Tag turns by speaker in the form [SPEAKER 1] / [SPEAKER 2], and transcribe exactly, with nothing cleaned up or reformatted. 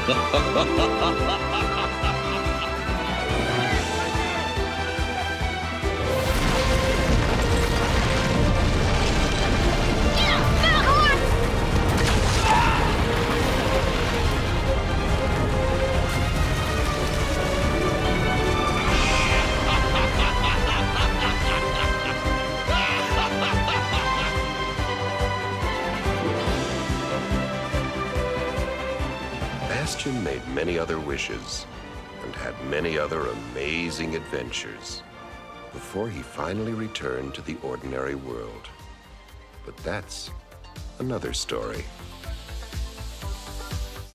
[SPEAKER 1] Bastion made many other wishes and had many other amazing adventures before he finally returned to the ordinary world. But that's another story.